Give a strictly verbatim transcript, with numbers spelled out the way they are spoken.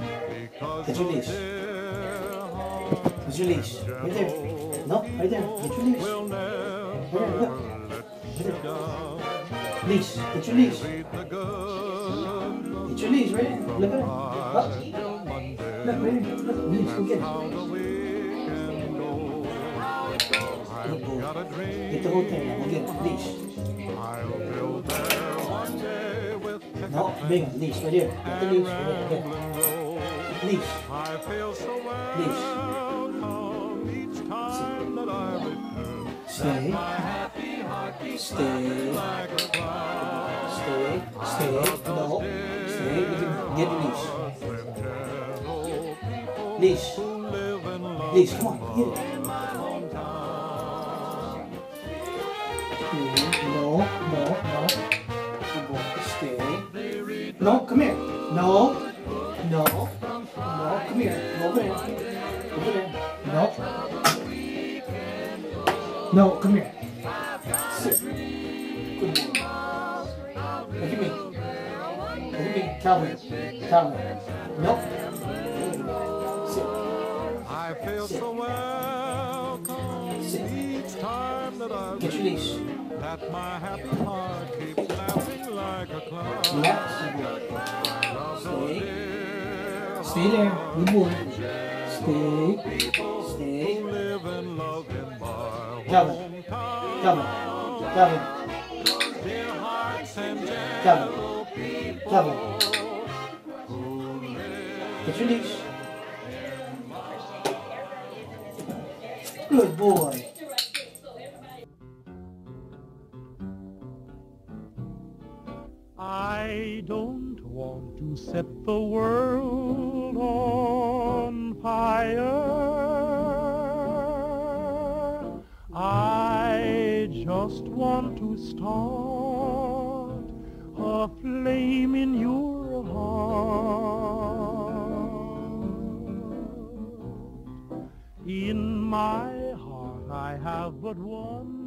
Get your leash. Get your leash. Right there. No, right there. Get your leash. Right there, look. Right there. Leash. Get your leash. Get your leash, right there. Look at it. Up. Look, right there. Look, leash. Go get it. Good boy. Get the whole thing now. Go get it. Leash. No, big one. Leash. Right here. Get the leash. Right there. Get it. Leash. Leash. Stay. Stay. Stay. Stay. No. Stay. Get the leash. Leash. Leash. Come on. Get it. No. No. No. Good boy. Stay. No. Come here. No. No. No, come here. Go over there. Over there. No. No, come here. Sit. Good boy. Look at me. Look at me. Calvin. Calvin. No. Sit. Sit. Sit. Get your leash. Relax. Stay. Stay there, good boy. Stay, stay. Calvin, Calvin, Calvin, Calvin, Calvin. Get your leash. Good boy. I don't want to set the world on fire. I just want to start a flame in your heart. In my heart I have but one